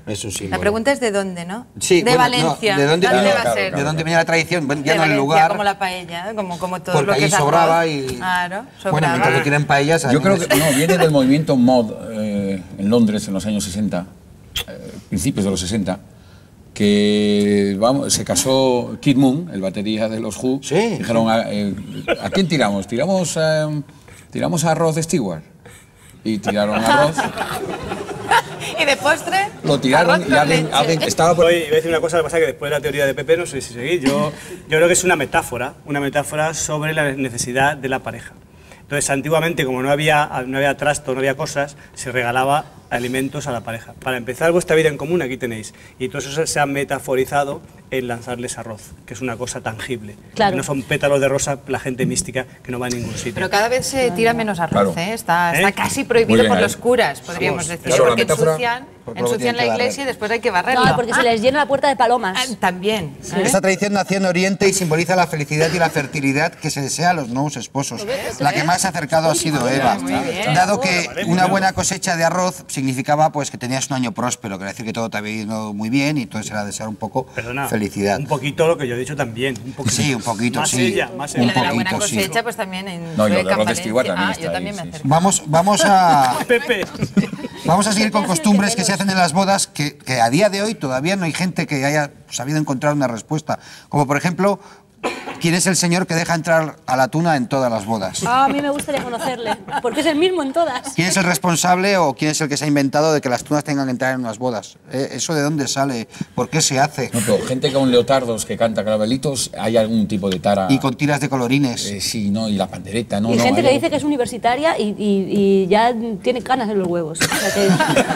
Es un símbolo. La pregunta es de dónde, ¿no? Sí, de Valencia. No, ¿de dónde va a ser? ¿De dónde viene la tradición? Bueno, ya de no el Valencia, lugar. como la paella, como todo porque lo que ahí es arroz. sobraba y... Claro, sobraba. Bueno, mientras no tienen paellas... Yo creo que no, viene del movimiento mod en Londres en los años 60, principios de los 60, que se casó Kid Moon, el batería de los Who. Sí. Dijeron, ¿a quién tiramos? ¿Tiramos a Rod Stewart? Y tiraron a Rod. ¿Y de postre? Lo tiraron Arroz y alguien estaba por... Voy a decir una cosa, lo que pasa es que después de la teoría de Pepe, no sé si seguir, yo creo que es una metáfora sobre la necesidad de la pareja. Entonces, antiguamente, como no había trasto, no había cosas, se regalaba alimentos a la pareja. Para empezar vuestra vida en común, aquí tenéis. Y todo eso se ha metaforizado en lanzarles arroz, que es una cosa tangible. Claro. Que no son pétalos de rosa, la gente mística que no va a ningún sitio. Pero cada vez se tira menos arroz, Claro. Está casi Muy prohibido bien, por los curas, podríamos decir. Claro, la porque metáfora- ensucian la iglesia y después hay que barrerla. No, porque se les llena la puerta de palomas. También. Esta tradición nació en Oriente y simboliza la felicidad y la fertilidad que se desea a los nuevos esposos. La que más se ha acercado ha sido Eva, dado que una buena cosecha de arroz significaba pues que tenías un año próspero, quiere decir que todo te había ido muy bien y entonces era desear un poco Perdona, felicidad. un poquito lo que yo he dicho también. Un poquito. Sí, un poquito, más sí. ella, más Y ella. lo de la buena poquito, sí. cosecha, pues también en No, y lo de Sueca, Rod Valencia. Stewart también está Yo ahí, también me sí, acerco. Pepe. Vamos a seguir con costumbres que se hacen en las bodas que a día de hoy todavía no hay gente que haya sabido encontrar una respuesta. Como por ejemplo, ¿quién es el señor que deja entrar a la tuna en todas las bodas? A mí me gustaría conocerle, porque es el mismo en todas. ¿Quién es el responsable o quién es el que se ha inventado de que las tunas tengan que entrar en unas bodas? ¿Eso de dónde sale? ¿Por qué se hace? No, pero gente con leotardos que canta caravelitos, hay algún tipo de tara... Y con tiras de colorines. Sí, no, y la pandereta, no, Y no. gente hay que algo- dice que es universitaria y ya tiene canas en los huevos. O sea que...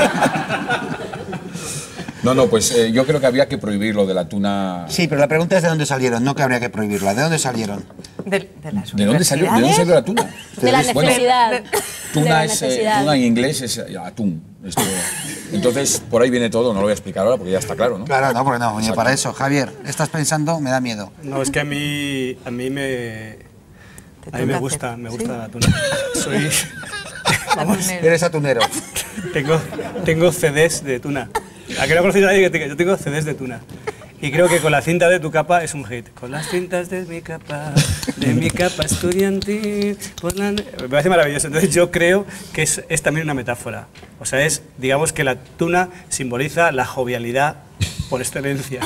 No, pues yo creo que habría que prohibir lo de la tuna... Sí, pero la pregunta es de dónde salieron, no que habría que prohibirla. ¿De dónde salieron? De las ¿De dónde salió la tuna? De la Bueno, necesidad. tuna, De la es, necesidad. tuna en inglés es atún. Entonces, por ahí viene todo, no lo voy a explicar ahora porque ya está claro, ¿no? Claro, no, porque no, ni Exacto. para eso. Javier, ¿estás pensando? Me da miedo. No, es que a mí me gusta la tuna. Soy... Vamos, Eres atunero. tengo CDs de tuna. ¿A qué no conocido a nadie que yo tengo CDs de tuna? Y creo que con la cinta de tu capa es un hit. Con las cintas de mi capa estudiantil. Me parece maravilloso. Entonces yo creo que es también una metáfora. O sea, digamos que la tuna simboliza la jovialidad por excelencia.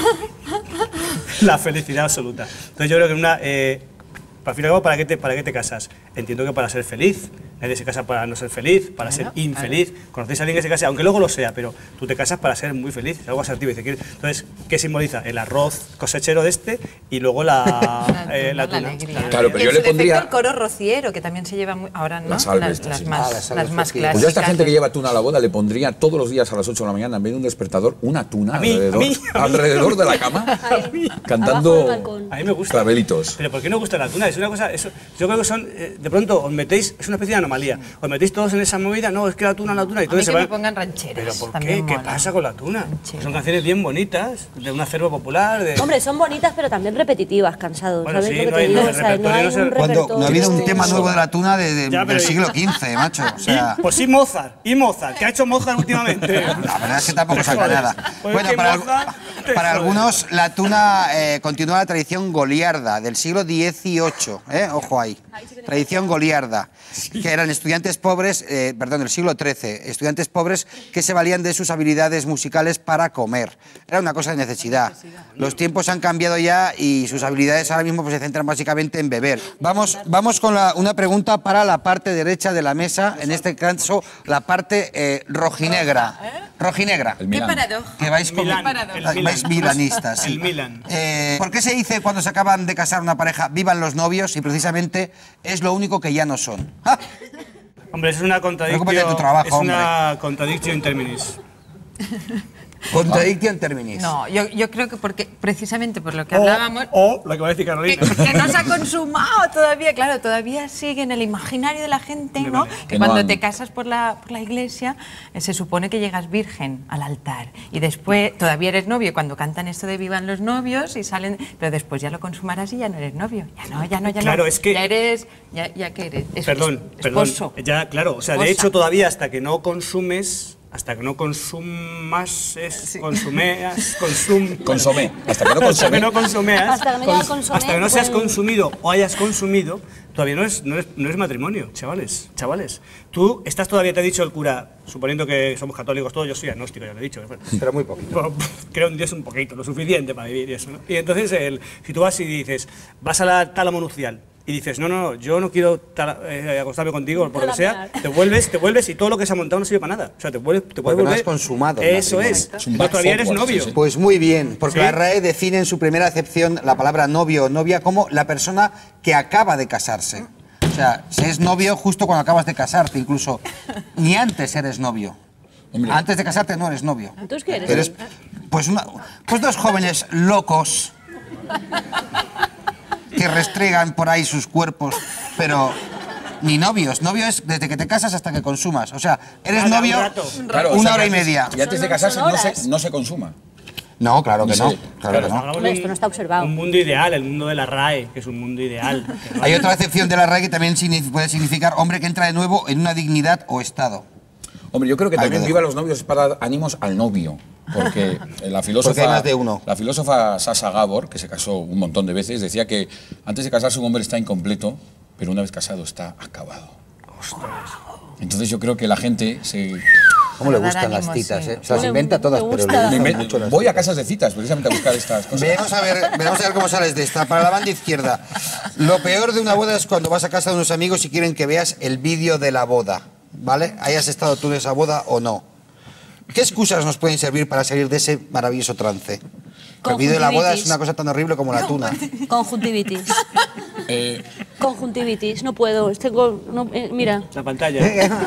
La felicidad absoluta. Entonces yo creo que al fin y al cabo, ¿para qué te casas? Entiendo que para ser feliz. Nadie se casa para no ser feliz, para ser infeliz. Conocéis a alguien que se case, aunque luego lo sea, pero tú te casas para ser muy feliz, es algo asertivo. Entonces, ¿qué simboliza? El arroz cosechero de y luego la tuna. Claro, pero yo En le su pondría... defecto, el coro rociero, que también se lleva muy... Ahora no, Las albes, las sí. más, las las más albes, clásicas. Pues yo a esta gente que lleva tuna a la boda le pondría todos los días a las 8 de la mañana, en vez de un despertador, una tuna A mí, alrededor de la cama, Abajo del cantando balcón. A mí me gusta. clavelitos. Pero ¿por qué no gusta la tuna? Es una cosa... yo creo que son... de pronto os metéis... Es una especie de anomalía. Os metéis todos en esa movida. No, es que la tuna... Y A mí entonces que se me van... pongan rancheras. ¿Pero por qué? también ¿Qué mola. pasa con la tuna? Rancheras. Son canciones bien bonitas, de un acervo popular, de... Hombre, son bonitas, pero también repetitivas, cansados. Bueno, ¿Sabes sí, lo que no te hay- digo? no, O sea, el no hay repertorio un no Cuando repertorio. no ha habido un tema nuevo de la tuna Ya, del pero- siglo XV, macho. O sea, Pues sí, Mozart. ¿Y Mozart? ¿Qué ha hecho Mozart últimamente? la verdad es que tampoco saca nada. Pues Bueno, que para Mozart te para jode. algunos la tuna continúa la tradición goliarda del siglo XVIII. Ojo ahí. Tradición goliarda, que eran estudiantes pobres, del siglo XIII, estudiantes pobres que se valían de sus habilidades musicales para comer. Era una cosa de necesidad. Los tiempos han cambiado ya y sus habilidades ahora mismo pues, se centran básicamente en beber. Vamos con una pregunta para la parte derecha de la mesa, en este caso la parte rojinegra. Rojinegra. El Qué Milán. paradoja. Que vais con Milán, el vais milanistas, sí. El Milán. ¿Por qué se dice cuando se acaban de casar una pareja vivan los novios y precisamente es lo único que ya no son? ¡Ah! Hombre, es una Preocúpate de tu contradicción. trabajo, Es una contradicción in terminis. Contradictio in terminis. No, yo creo que precisamente por lo que hablábamos... O lo que va a decir Carolina. Que no se ha consumado todavía, claro, todavía sigue en el imaginario de la gente, ¿no? Que Que no cuando han- te casas por la iglesia se supone que llegas virgen al altar y después todavía eres novio y cuando cantan esto de vivan los novios y salen, pero después ya lo consumarás y ya no eres novio, ya no. Claro, es que- ya eres, ya que eres Perdón. esposo. Ya, claro, o sea, de Esposa. hecho todavía hasta que no consumes, hasta que no consumas, Consomé. Hasta que no hasta que consomé. no consumeas, Hasta que no haya consomé, hasta que no seas pues- consumido o hayas consumido, todavía no es matrimonio, chavales. Tú estás todavía, te ha dicho el cura, suponiendo que somos católicos todos, yo soy agnóstico, ya lo he dicho. Pero muy poquito. Creo en Dios un poquito, lo suficiente para vivir y eso, ¿no? Y entonces, si tú vas y dices, vas a la tálamo nupcial y dices, no, yo no quiero acostarme contigo, por lo que sea, te vuelves y todo lo que se ha montado no sirve para nada. O sea, te puedes Porque volver... no has consumado el Eso es. Es un Pero todavía back eres forward, novio. sí, sí. Pues muy bien, porque ¿Sí? la RAE define en su primera acepción la palabra novio o novia como la persona que acaba de casarse. O sea, si es novio justo cuando acabas de casarte, incluso ni antes eres novio. Hombre. Antes de casarte no eres novio. ¿Entonces qué eres? Pues dos jóvenes locos que restregan por ahí sus cuerpos, pero ni novios. Novio es desde que te casas hasta que consumas. O sea, eres Nada, novio un rato. Claro, o una sea, hora y que antes- media. Y antes de Son casarse horas. no se consuma. No, claro que no. Sí, Claro que no. Hagamos Hombre, esto no está observado. Un mundo ideal, el mundo de la RAE, que es un mundo ideal. que no- Hay otra acepción de la RAE que también puede significar hombre que entra de nuevo en una dignidad o estado. Hombre, yo creo que Ahí también lo viva dejo. los novios es para dar ánimos al novio. Porque la filósofa, Porque hay más de uno. la filósofa Sasha Gabor, que se casó un montón de veces, decía que antes de casarse un hombre está incompleto, pero una vez casado está acabado. Entonces yo creo que la gente se... ¿Cómo le Para dar gustan las ánimos, citas? sí. Se las Me inventa todas, pero le gusta. gustan mucho las voy a casas de citas precisamente a buscar estas cosas. Veremos a ver cómo sales de esta. Para la banda izquierda, lo peor de una boda es cuando vas a casa de unos amigos y quieren que veas el vídeo de la boda, ¿vale? Hayas estado tú en esa boda o no. ¿Qué excusas nos pueden servir para salir de ese maravilloso trance? Que el vídeo de la boda es una cosa tan horrible como la tuna. Conjuntivitis. Eh, Conjuntivitis. No puedo. Mira, La pantalla.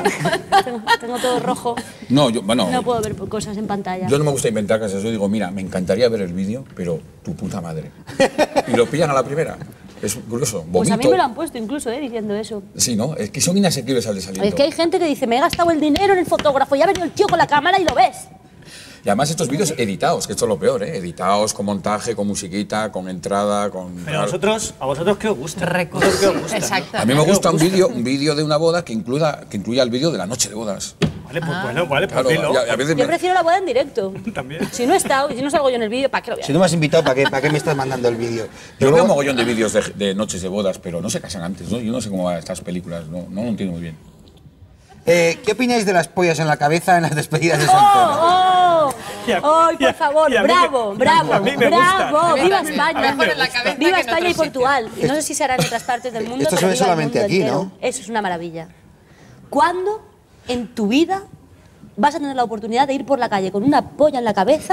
tengo todo rojo. no, No puedo ver cosas en pantalla. yo no me gusta inventar cosas. Yo digo, mira, me encantaría ver el vídeo, pero tu puta madre. Y lo pillan a la primera. Es curioso. Pues a mí Vomito. me lo han puesto incluso, diciendo eso. Sí, ¿no? Es que son inasequibles al desaliento. Es que hay gente que dice, me he gastado el dinero en el fotógrafo, ya ha venido el tío con la cámara y lo ves. Y además estos vídeos editados, que esto es lo peor, ¿eh? Editados, con montaje, con musiquita, con entrada, con... Pero ¿a vosotros qué os gusta? Recursos. ¿Qué os gusta? Exacto. A mí me gusta un vídeo de una boda que incluya el vídeo de la noche de bodas. Vale, pues bueno, vale, pues Claro, dilo. y a veces Yo me- prefiero la boda en directo. También. Si no he estado, y si no salgo yo en el vídeo, ¿para qué lo voy a Si no me has invitado, ¿para qué me estás mandando el vídeo? Yo veo un mogollón de vídeos de noches de bodas, pero no se casan antes, ¿no? Yo no sé cómo van estas películas, no lo entiendo muy bien. ¿Qué opináis de las pollas en la cabeza en las despedidas de soltero? ¡Oh! Ya, ¡Ay, ya, por favor! ya, a mí ¡Bravo, me- bravo! a mí me gusta. ¡Bravo! A mí ¡Viva también. España! Mejor en la cabeza que ¡Viva en España otro y Portugal! No sé si será en otras partes del mundo, Esto pero se ve viva el solamente mundo aquí, entero. ¿no? Eso es una maravilla. ¿Cuándo en tu vida vas a tener la oportunidad de ir por la calle con una polla en la cabeza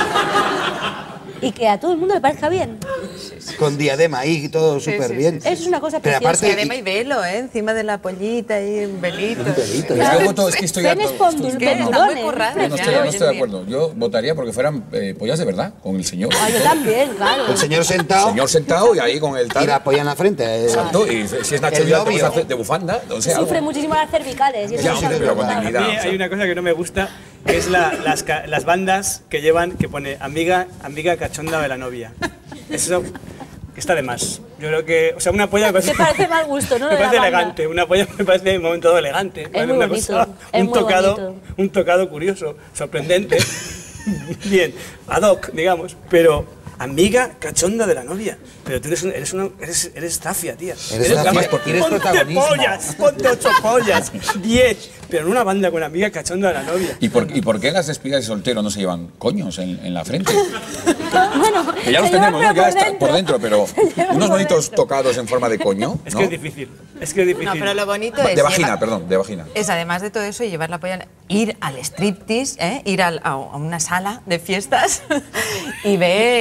y que a todo el mundo le parezca bien? Con diadema ahí y todo súper bien. Eso es una cosa Pero preciosa. aparte- Además, y velo, ¿eh? Encima de la pollita y un velito. pelito, Pero Claro. yo voto, es que estoy Penes harto- estoy- Es que está muy pendulones. currado. Yo no ya, estoy, no hoy estoy en de día. acuerdo. Yo votaría porque fueran pollas de verdad, con el señor. Ah, yo también, claro. El señor sentado Señor sentado y ahí con el y tal. la polla en la frente. Exacto, y si es Nacho El Vidal, novio. vamos a hacer de bufanda, no sé, algo. Sufre muchísimo las cervicales. Y eso Ya, no hombre, sabe pero con nada. dignidad. A mí hay una cosa que no me gusta, que es las bandas que pone amiga cachonda de la novia. Eso está de más. Yo creo que, o sea, una polla me parece... Te parece mal gusto, ¿no? Me Lo de la parece banda. elegante, una polla me parece en un momento dado elegante. Me parece muy una bonito, cosa- es un muy tocado, bonito. un tocado curioso, sorprendente. Bien, ad hoc, digamos, pero amiga cachonda de la novia. Pero tú eres zafia, tía. zafia porque eres ponte protagonismo. pollas, ponte 8 pollas, 10, pero en una banda con amiga cachonda de la novia. ¿Y por qué las despedidas de soltero no se llevan coños en la frente? Bueno, Que ya los se llevan, tenemos, ¿no? pero Ya está por dentro, pero Se llevan unos por bonitos dentro. tocados en forma de coño, Es ¿no? que es difícil, es que es difícil. No, pero lo bonito es... De vagina, llevar- perdón, de vagina. Es además de todo eso, llevar la polla, ir al striptease, ¿eh? Ir a una sala de fiestas y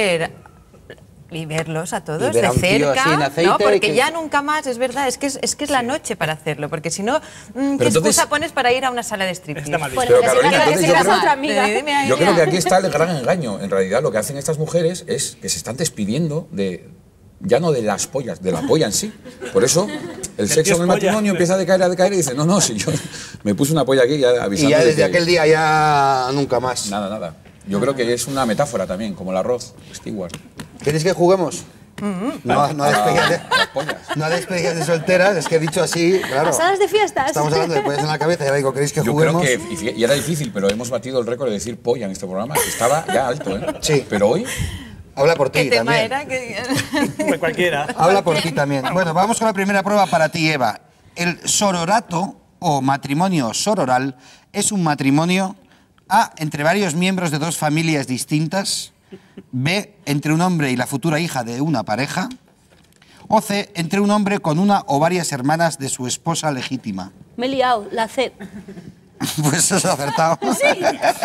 verlos a todos Y ver de a un tío cerca, así en aceite ¿no? Porque que- ya nunca más, es verdad, es que es la noche para hacerlo, porque si no, ¿qué entonces- excusa pones para ir a una sala de striptease? Está mal visto. Bueno, Pero, que se Carolina, casa- que entonces se yo casa creo- otra amiga. Dime ahí, Yo creo que mira. aquí está el gran engaño. En realidad lo que hacen estas mujeres es que se están despidiendo ya no de las pollas, de la polla en sí. Por eso el sexo en el polla. matrimonio empieza a decaer y dice, no, si yo me puse una polla aquí ya avisando Y ya de desde que- aquel día ya nunca más. Nada. Yo creo que es una metáfora también, como el arroz, Stewart. ¿Queréis que juguemos? No a despedidas de, Las pollas. no a despedidas de solteras, es que he dicho así, claro. Pasadas de fiestas. Estamos hablando de pollas en la cabeza y ahora digo, ¿queréis que Yo juguemos? creo que, y era difícil, pero hemos batido el récord de decir polla en este programa, que estaba ya alto, ¿eh? Sí. Pero hoy, Habla por ti ¿Qué tema también. era? Que... Pues cualquiera. Habla por ti también. Bueno, vamos con la primera prueba para ti, Eva. El sororato o matrimonio sororal es un matrimonio A, entre varios miembros de dos familias distintas, B, entre un hombre y la futura hija de una pareja, o C, entre un hombre con una o varias hermanas de su esposa legítima. Me he liado, la C. Pues eso has acertado. no sé,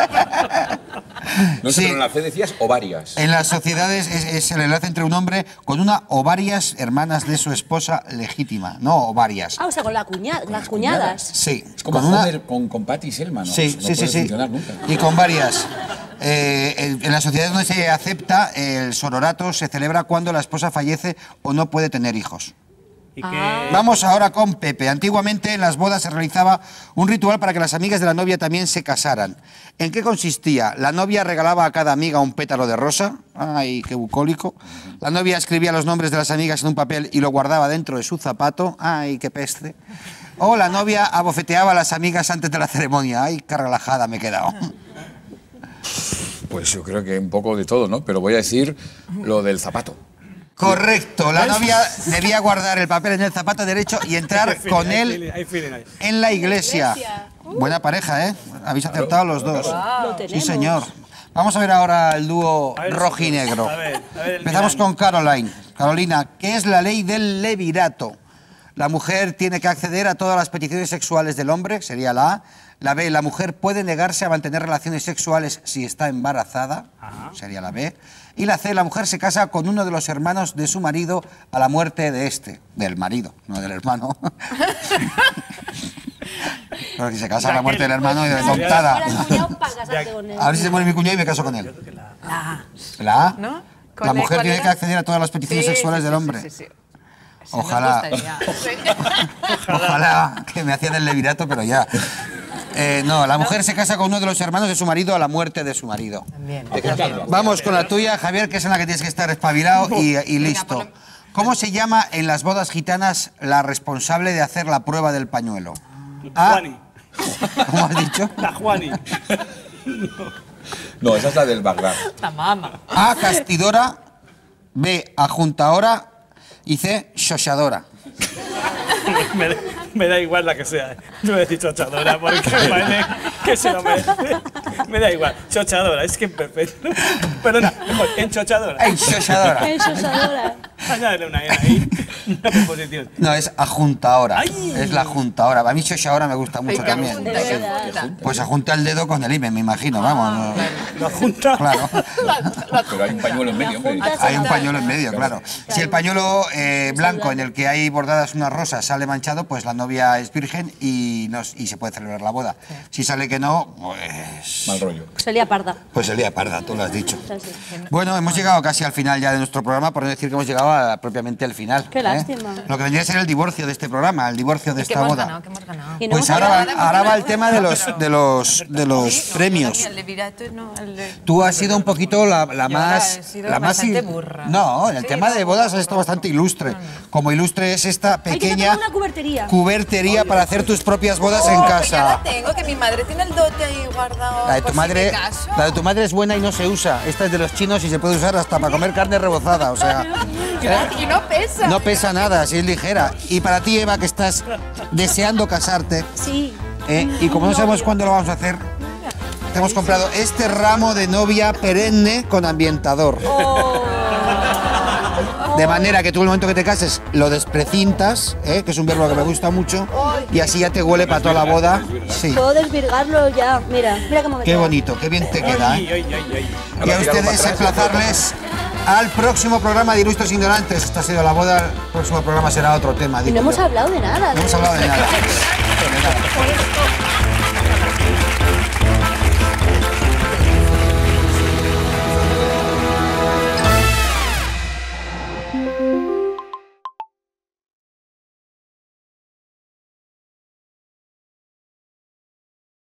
Sí. pero en la C decías o varias. En las sociedades es el enlace entre un hombre con una o varias hermanas de su esposa legítima, no o varias. Ah, o sea, con las cuñadas. Sí, Es como con una... joder con Patty y Selma, ¿no? Sí, No sí, sí, puede sí. funcionar nunca. Y con varias. En las sociedades donde se acepta el sororato se celebra cuando la esposa fallece o no puede tener hijos. ¿Y qué? Vamos ahora con Pepe. Antiguamente en las bodas se realizaba un ritual para que las amigas de la novia también se casaran. ¿En qué consistía? La novia regalaba a cada amiga un pétalo de rosa. ¡Ay, qué bucólico! La novia escribía los nombres de las amigas en un papel y lo guardaba dentro de su zapato. ¡Ay, qué peste! O la novia abofeteaba a las amigas antes de la ceremonia. ¡Ay, qué relajada me he quedado! Pues yo creo que un poco de todo, ¿no? Pero voy a decir lo del zapato. Correcto. La novia debía guardar el papel en el zapato derecho y entrar con él Hay feeling ahí. en la iglesia. Buena pareja, ¿eh? Habéis acertado los dos. Lo Sí, tenemos. señor. Vamos a ver ahora el dúo A ver, rojinegro. a ver, el Empezamos Milán. con Caroline. Carolina, ¿qué es la ley del levirato? La mujer tiene que acceder a todas las peticiones sexuales del hombre, sería la A. La B, la mujer puede negarse a mantener relaciones sexuales si está embarazada, sería la B. Y la C, la mujer se casa con uno de los hermanos de su marido a la muerte de este, del marido, no del hermano. Porque se casa a la muerte del hermano y de Ahora tontada. el cuñado para casarte con él. A ver si se muere mi cuñado y me caso con él. Ah, ¿La A? ¿no? La ¿Cuál mujer tiene era? que acceder a todas las peticiones Sí, sexuales sí, del sí, hombre. sí, sí, sí. Sí, Ojalá. nos gustaría. Ojalá que me hacía del levirato, pero ya. No, la mujer se casa con uno de los hermanos de su marido a la muerte de su marido. También. Vamos con la tuya, Javier, que es en la que tienes que estar espabilado y listo. ¿Cómo se llama en las bodas gitanas la responsable de hacer la prueba del pañuelo? A, Juani. ¿cómo has dicho? La Juani. No, esa es la del Bagdad. La mama. A, castidora, B, ajuntadora y C, xoxadora. Me da igual la que sea. No he dicho chochadora porque me parece que se lo merece. Me da igual. Chochadora, es que perfecto. Perdona, mejor, enchochadora. ¡Ey, xoxadora! Eso es ahora. Añádele una N ahí. Una preposición. No, es ajuntadora. Ay. Es la ajuntadora. A mí xoxadora me gusta mucho también. De verdad. Pues ajunta el dedo con el himen, me imagino, vamos. La junta. Claro. Pero hay un pañuelo en medio, hombre. Hay un pañuelo en medio, claro. Si el pañuelo blanco en el que hay bordadas unas rosas sale manchado, pues la novia es virgen y se puede celebrar la boda. Si sale que no, pues... Mal rollo. Salía parda. Pues el día parda, tú lo has dicho. O sea, sí. Bueno, hemos llegado casi al final ya de nuestro programa, por no decir que hemos llegado propiamente al final. Qué lástima. Lo que vendría a ser el divorcio de este programa, el divorcio de ¿Qué esta hemos boda. ganado? ¿Qué hemos ganado? Y no Pues hemos ahora hablado- va el tema de los Sí, premios. El levirato, no, el de... Tú has sido un poquito la Yo más... he sido la más bastante burra. No, en el Sí, tema no, de bodas has estado bastante ilustre. Como ilustre es esta Hay que pequeña tener una cubertería. cubertería para hacer tus propias bodas en Oh, casa. pues ya la tengo, que mi madre tiene el dote ahí guardado. La de por tu si madre, me caso. la de tu madre es buena y no se usa. Esta es de los chinos y se puede usar hasta para comer carne rebozada, o sea, Y no pesa. no pesa nada, si es ligera. Y para ti, Eva, que estás deseando casarte, Sí. y como no sabemos cuándo lo vamos a hacer, te hemos comprado este ramo de novia perenne con ambientador. De manera que tú en el momento que te cases lo desprecintas, que es un verbo que me gusta mucho, y así ya te huele para toda la boda. Sí. Puedo desvirgarlo ya. Mira, mira cómo me Qué queda. bonito, qué bien te queda. Ay, ay, ay, ay. Y a ustedes emplazarles al próximo programa de Ilustres Ignorantes. Esta ha sido la boda, el próximo programa será otro tema. Y digo no hemos yo. hablado de nada. No hemos hablado de nada. De nada.